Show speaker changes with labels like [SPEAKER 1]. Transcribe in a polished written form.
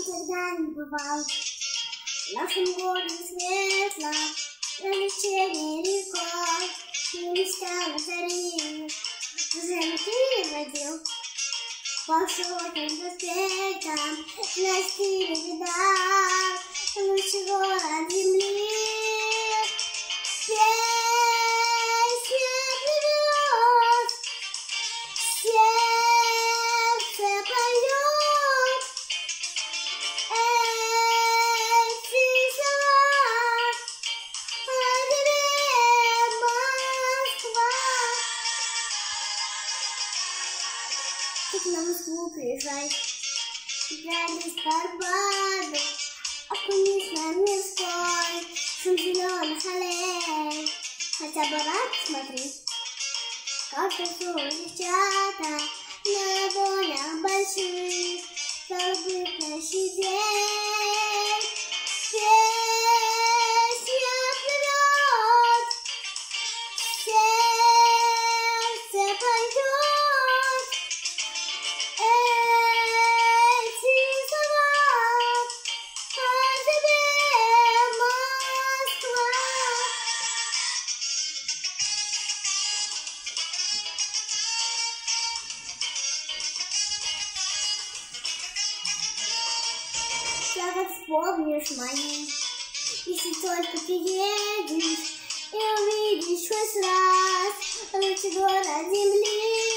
[SPEAKER 1] никогда не бывал. В нашем городе светло, развлечение рекой, не мечтал на заре, замки водил. По широким проспектам на стиле видал лучший город земли. Песня плывет, сердце поет эти слова о тебе, Москва. Ты к нам в Москву приезжай, глядя с Барбаду, окунись на мирской шум зеленых аллей. Хотя бы раз смотри, как танцуют девчата на ладонях больших, забытых день. Песня плывет, сердце поет эти слова о тебе, Москва. Как вспомнишь мои, если только приедешь и увидишь хоть раз лучший город земли.